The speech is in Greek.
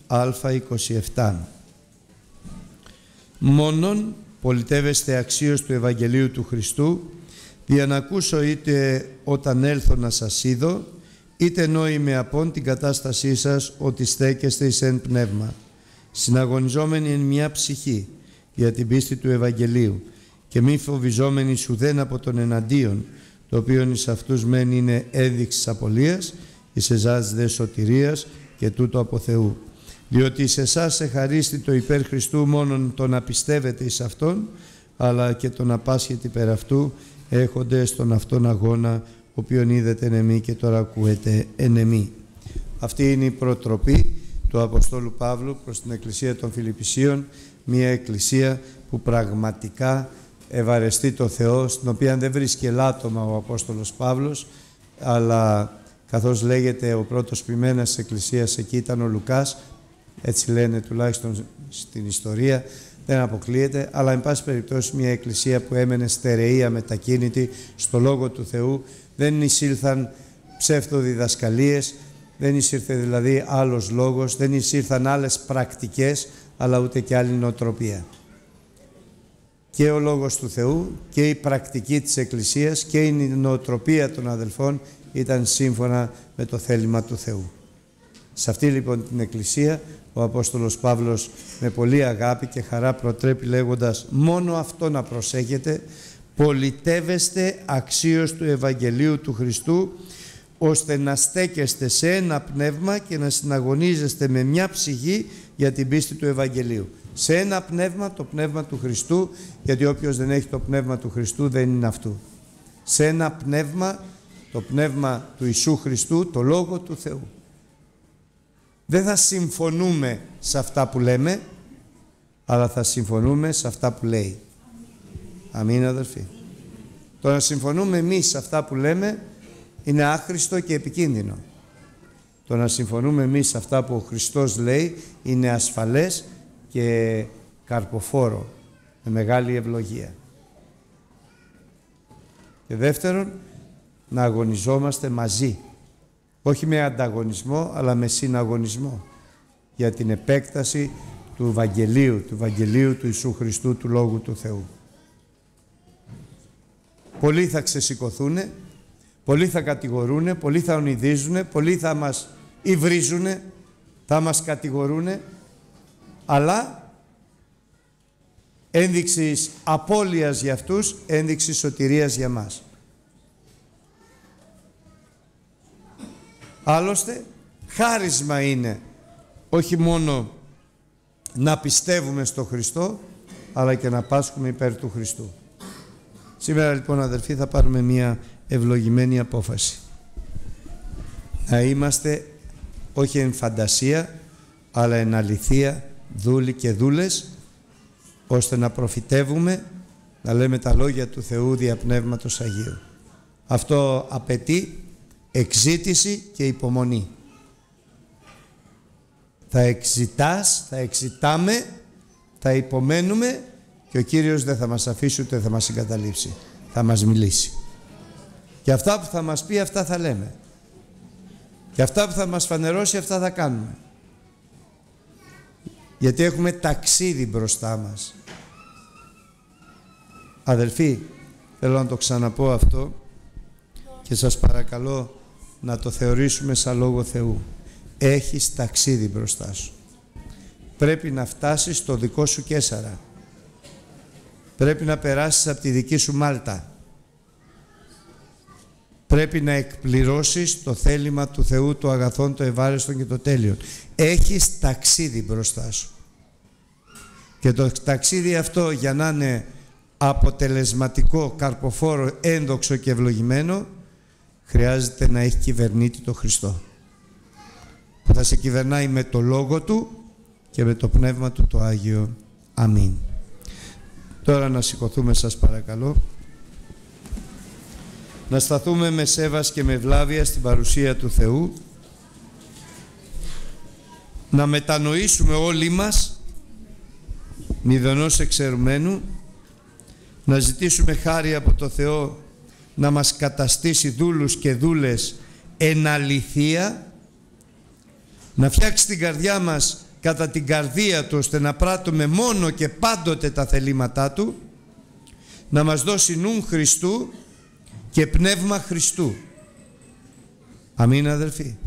Α27. Μόνον πολιτεύεστε αξίως του Ευαγγελίου του Χριστού, δια να ακούσω είτε όταν έλθω να σας είδω, είτε ενώ είμαι απόν την κατάστασή σας ότι στέκεστε εις εν πνεύμα, συναγωνιζόμενοι εν μια ψυχή για την πίστη του Ευαγγελίου και μη φοβιζόμενοι σουδέν από τον εναντίον, το οποίο εις αυτούς μεν είναι ένδειξης απολίας, εις εσάς δε σωτηρίας και τούτο από Θεού. Διότι σε εσάς εχαρίστη το υπέρ Χριστού μόνον το να πιστεύετε εις Αυτόν, αλλά και το να πάσχετε υπέρ Αυτού, έχοντες τον Αυτόν αγώνα, οποίον είδετε εν εμεί και τώρα ακούετε εν εμεί. Αυτή είναι η προτροπή του Αποστόλου Παύλου προς την Εκκλησία των Φιλιππισίων, μια εκκλησία που πραγματικά ευαρεστεί το Θεό, στην οποία δεν βρίσκει ελάττωμα ο Απόστολος Παύλος, αλλά καθώς λέγεται ο πρώτος ποιμένας της εκκλησίας εκεί ήταν ο Λουκάς, έτσι λένε τουλάχιστον στην ιστορία, δεν αποκλείεται, αλλά εν πάση περιπτώσει μια εκκλησία που έμενε στερεή, αμετακίνητη στο Λόγο του Θεού, δεν εισήλθαν ψεύτοδιδασκαλίες, δεν εισήλθε δηλαδή άλλος λόγος, δεν εισήλθαν άλλες πρακτικές, αλλά ούτε και άλλη νοοτροπία. Και ο Λόγος του Θεού και η πρακτική της Εκκλησίας και η νοοτροπία των αδελφών ήταν σύμφωνα με το θέλημα του Θεού. Σε αυτή λοιπόν την Εκκλησία ο Απόστολος Παύλος με πολύ αγάπη και χαρά προτρέπει λέγοντας μόνο αυτό να προσέχετε, πολιτεύεστε αξίως του Ευαγγελίου του Χριστού, ώστε να στέκεστε σε ένα πνεύμα και να συναγωνίζεστε με μια ψυχή για την πίστη του Ευαγγελίου. Σε ένα πνεύμα, το πνεύμα του Χριστού, γιατί όποιος δεν έχει το πνεύμα του Χριστού δεν είναι αυτού. Σε ένα πνεύμα, το πνεύμα του Ιησού Χριστού, το Λόγο του Θεού. Δεν θα συμφωνούμε σε αυτά που λέμε, αλλά θα συμφωνούμε σε αυτά που λέει. Αμήν αδελφοί. Το να συμφωνούμε εμείς σε αυτά που λέμε είναι άχρηστο και επικίνδυνο. Το να συμφωνούμε εμείς σε αυτά που ο Χριστός λέει είναι ασφαλές και καρποφόρο, με μεγάλη ευλογία. Και δεύτερον, να αγωνιζόμαστε μαζί. Όχι με ανταγωνισμό, αλλά με συναγωνισμό για την επέκταση του Ευαγγελίου του Ιησού Χριστού, του Λόγου του Θεού. Πολλοί θα ξεσηκωθούν, πολλοί θα κατηγορούν, πολλοί θα ονειδίζουν, πολλοί θα μας υβρίζουν, θα μας κατηγορούν, αλλά ένδειξη απώλειας για αυτούς, ένδειξη σωτηρίας για μας. Άλλωστε, χάρισμα είναι όχι μόνο να πιστεύουμε στο Χριστό, αλλά και να πάσχουμε υπέρ του Χριστού. Σήμερα λοιπόν αδελφοί θα πάρουμε μια ευλογημένη απόφαση. Να είμαστε όχι εν φαντασία, αλλά εν αληθεία δούλοι και δούλες, ώστε να προφητεύουμε, να λέμε τα λόγια του Θεού δια Πνεύματος Αγίου. Αυτό απαιτεί εξήτηση και υπομονή. Θα εξητάς, θα εξητάμε, θα υπομένουμε και ο Κύριος δεν θα μας αφήσει ούτε θα μας εγκαταλείψει. Θα μας μιλήσει. Και αυτά που θα μας πει, αυτά θα λέμε. Και αυτά που θα μας φανερώσει, αυτά θα κάνουμε. Γιατί έχουμε ταξίδι μπροστά μας. Αδελφοί, θέλω να το ξαναπώ αυτό και σας παρακαλώ να το θεωρήσουμε σαν Λόγο Θεού. Έχεις ταξίδι μπροστά σου. Πρέπει να φτάσεις στο δικό σου Καίσαρα. Πρέπει να περάσεις από τη δική σου Μάλτα. Πρέπει να εκπληρώσεις το θέλημα του Θεού, το αγαθόν, το ευάρεστον και το τέλειον. Έχεις ταξίδι μπροστά σου. Και το ταξίδι αυτό για να είναι αποτελεσματικό, καρποφόρο, ένδοξο και ευλογημένο, χρειάζεται να έχει κυβερνήτη το Χριστό, που θα σε κυβερνάει με το Λόγο Του και με το Πνεύμα Του το Άγιο. Αμήν. Τώρα να σηκωθούμε σας παρακαλώ. Να σταθούμε με σέβας και με ευλάβεια στην παρουσία του Θεού. Να μετανοήσουμε όλοι μας, μηδενός εξαιρουμένου, να ζητήσουμε χάρη από το Θεό να μας καταστήσει δούλους και δούλες εν αληθεία, να φτιάξει την καρδιά μας κατά την καρδία του, ώστε να πράττουμε μόνο και πάντοτε τα θελήματά του, να μας δώσει νου Χριστού και πνεύμα Χριστού. Αμήν, αδελφοί.